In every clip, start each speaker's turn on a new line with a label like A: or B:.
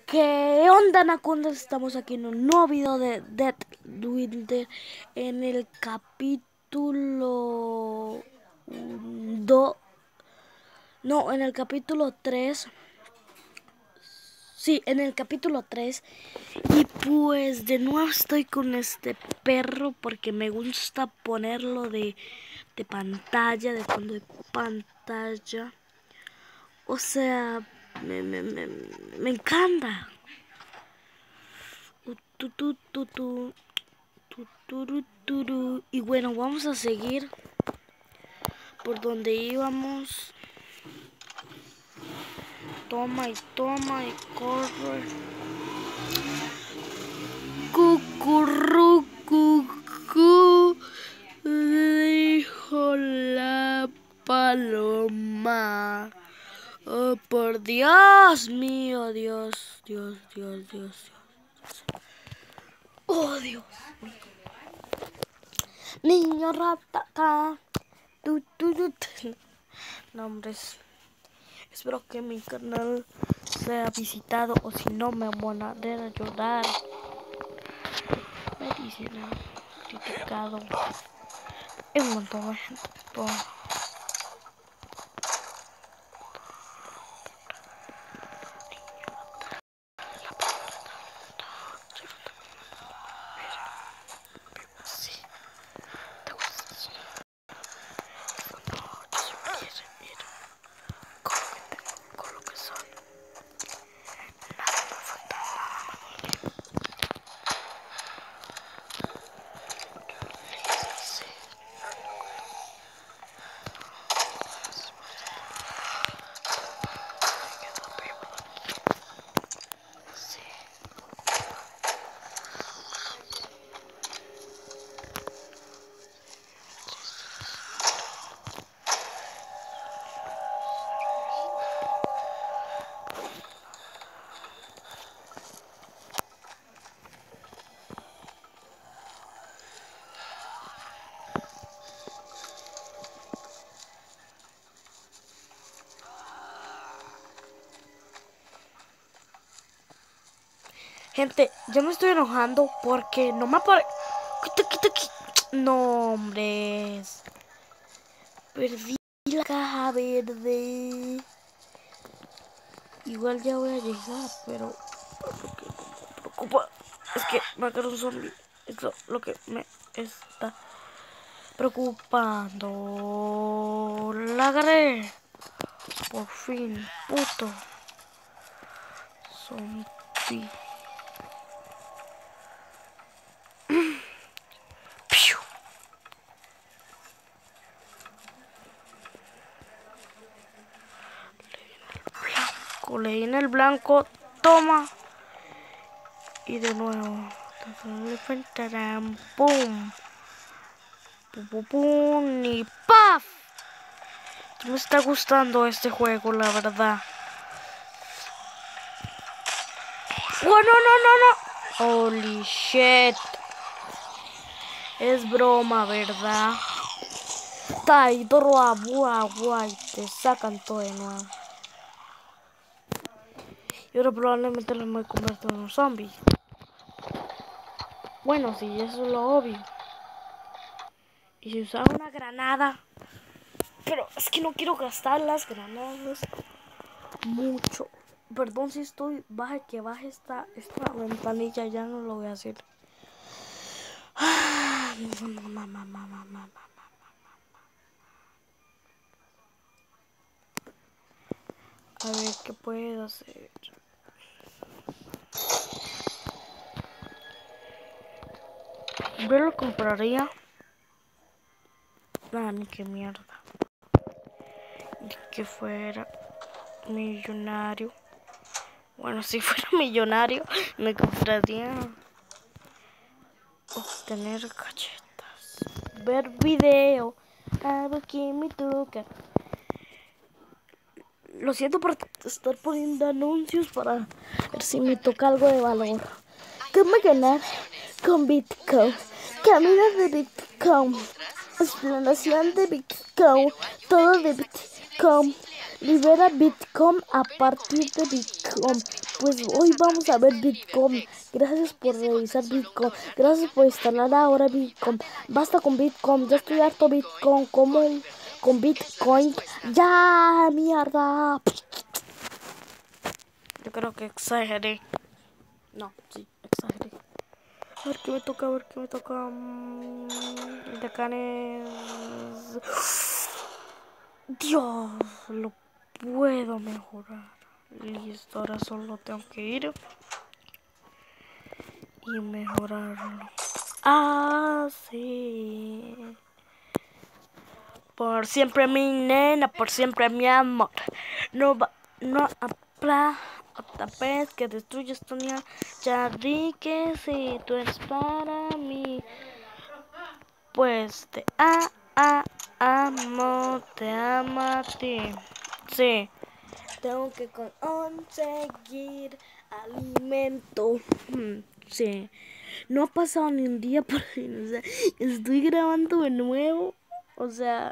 A: ¿Qué onda, Anacondas? Estamos aquí en un nuevo video de Dead Winter en el capítulo 2. No, en el capítulo 3. Sí, en el capítulo 3. Y pues de nuevo estoy con este perro porque me gusta ponerlo de pantalla, de fondo de pantalla. O sea, me encanta. Y bueno, vamos a seguir por donde íbamos. Toma y corre. Cucurrucucú, dijo la paloma. Oh, por Dios mío, Dios. Oh, Dios. Niño ratata. Nombres. Espero que mi canal sea visitado, o si no me van a llorar. Me dicen criticado un montón de gente. Gente, yo me estoy enojando porque no me aparece. Quita. No, hombres. Perdí la caja verde. Igual ya voy a llegar, pero lo que me preocupa es que me agarró un zombie. Eso es lo que me está preocupando. La agarré. Por fin, puto. Zombie. Le di en el blanco, toma. Y de nuevo. Pum. Pum. Y ¡paf! Me está gustando este juego, la verdad. ¡Oh, no! Holy shit. Es broma, ¿verdad? Taidoro agua y te sacan todo de nuevo. Y ahora probablemente los voy a convertir en un zombie. Bueno, sí, eso es lo obvio. Y si usaba una granada. Pero es que no quiero gastar las granadas mucho. Perdón si estoy que baje esta ventanilla. Ya no lo voy a hacer. A ver qué puedo hacer. Yo lo compraría. Ah, ni qué mierda. Ni que fuera millonario. Bueno, si fuera millonario, me compraría obtener galletas. Ver video. Aquí me toca. Lo siento por estar poniendo anuncios para ver si me toca algo de valor. ¿Cómo ganar con Bitcoin? Caminos de Bitcoin. Exploración de Bitcoin. Todo de Bitcoin. Libera Bitcoin a partir de Bitcoin. Pues hoy vamos a ver Bitcoin. Gracias por revisar Bitcoin. Gracias por instalar ahora Bitcoin. Basta con Bitcoin. Ya estoy harto Bitcoin. ¿Cómo? Con Bitcoin. ¡Ya! ¡Mierda! Yo creo que exageré. No, sí, exageré. A ver qué me toca, a ver qué me toca. De canes. Dios, lo puedo mejorar. Listo, ahora solo tengo que ir y mejorarlo. Ah, sí. Por siempre mi nena, por siempre mi amor. No va, no habrá otra vez que destruyas tu niña. Ya di que si tú eres para mí. Pues te amo, te amo a ti. Sí. Tengo que conseguir alimento. Sí. No ha pasado ni un día por ahí. O sea, estoy grabando de nuevo. O sea,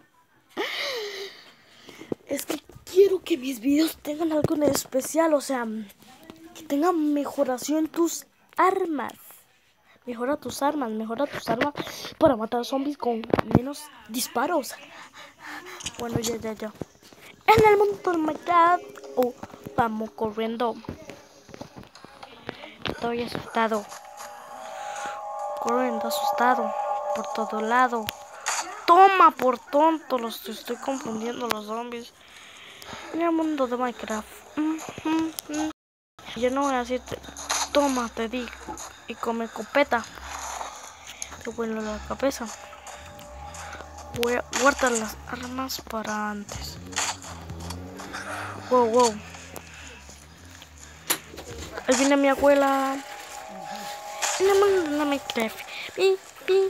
A: es que quiero que mis videos tengan algo en especial. O sea, que tengan mejoración tus armas. Mejora tus armas para matar zombies con menos disparos. Bueno, ya. En el mundo de Minecraft. Vamos corriendo. Estoy asustado. Corriendo asustado. Por todo lado. Toma por tonto. Los estoy confundiendo los zombies. En el mundo de Minecraft. Yo no voy a decirte. Toma, te di. Y come copeta. Te vuelo la cabeza. Voy a guardar las armas para antes. Wow. Ahí viene mi abuela. En el mundo de Minecraft. Pi.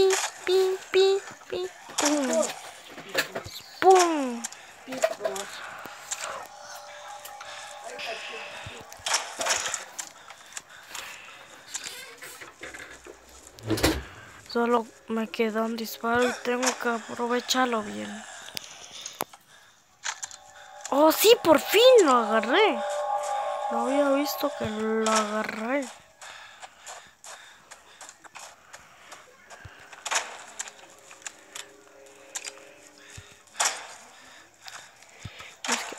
A: Pum. Solo me queda un disparo y tengo que aprovecharlo bien. Oh, sí, por fin lo agarré. No había visto que lo agarré. Es que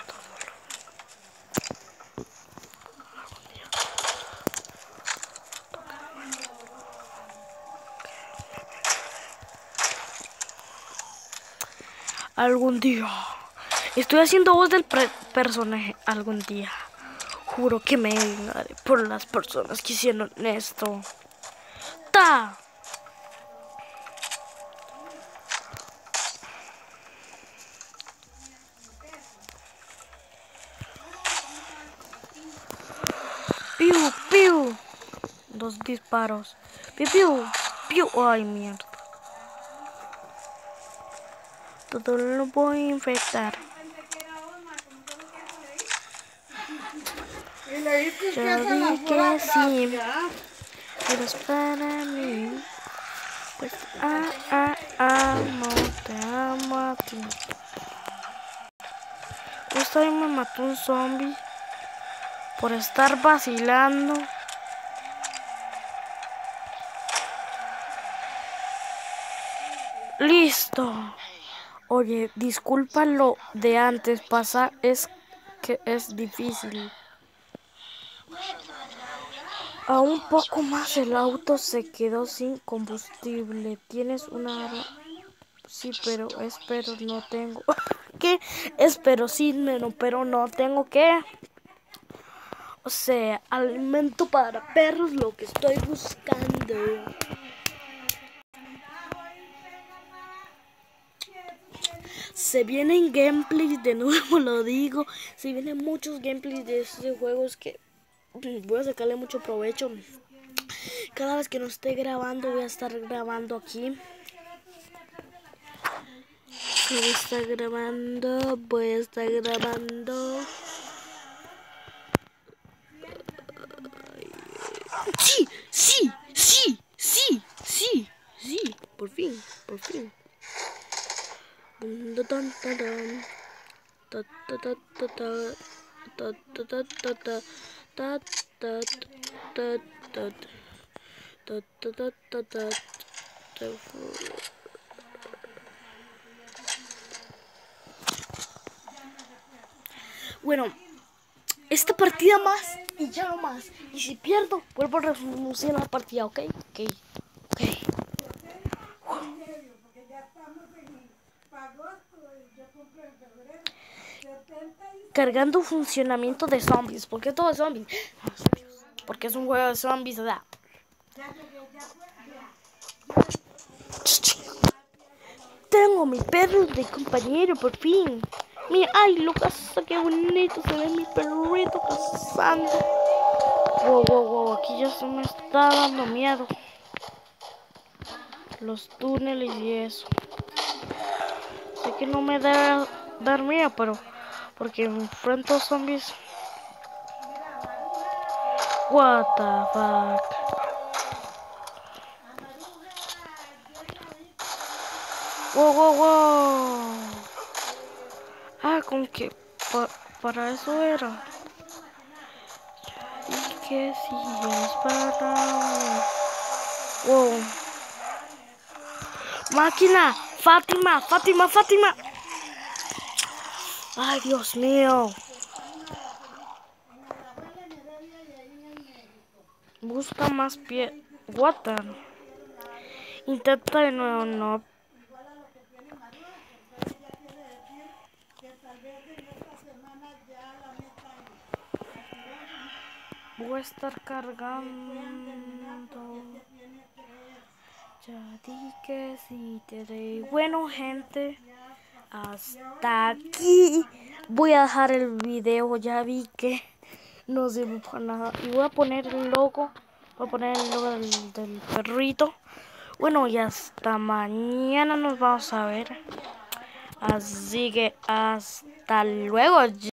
A: algún día. Estoy haciendo voz del personaje algún día. Juro que me vengaré por las personas que hicieron esto. ¡Ta! ¡Piu! 2 disparos. ¡Piu! ¡Ay, mierda! Todo lo voy a infectar. Ya vi que sí. Eres para mí. Pues te amo a ti. Justo ahí me mató un zombie por estar vacilando. Listo. Oye, disculpa lo de antes, pasa es que es difícil. A un poco más el auto se quedó sin combustible. ¿Tienes una arma? Sí, pero espero no tengo. ¿Qué? Espero sí, pero no tengo qué. O sea, alimento para perros, lo que estoy buscando. Se vienen gameplays, de nuevo lo digo. Se vienen muchos gameplays de estos juegos que voy a sacarle mucho provecho. Cada vez que no esté grabando, voy a estar grabando aquí. Voy a estar grabando. Sí, por fin. ta, ta, ta, ta, ta, ta, ta, ta, ta, ta, ta, ta, ta, ta. Bueno, esta partida más y ya no más. Y si pierdo, vuelvo a renunciar la partida, ¿ok? Ok, ok. Cargando funcionamiento de zombies. ¿Por qué todo es zombies? Porque es un juego de zombies, ¿verdad? Tengo mi perro de compañero, por fin. Mira, ay, Lucas, qué bonito se ve mi perrito cazando. Wow, wow, wow, aquí ya se me está dando miedo. Los túneles y eso. Sé que no me debe dar miedo, pero porque me enfrento a zombies. What the fuck. Wow, wow, wow. Ah, como que para eso era. Y que si es para... Wow. Máquina, Fátima, Fátima, Fátima. Ay, Dios mío. Busca más pie. What the... Intenta de nuevo, no. Voy a estar cargando. Ya di que sí te doy. Bueno, gente, hasta aquí voy a dejar el video. Ya vi que no sirve para nada. Y voy a poner el logo. Voy a poner el logo del perrito. Bueno, y hasta mañana nos vamos a ver. Así que hasta luego.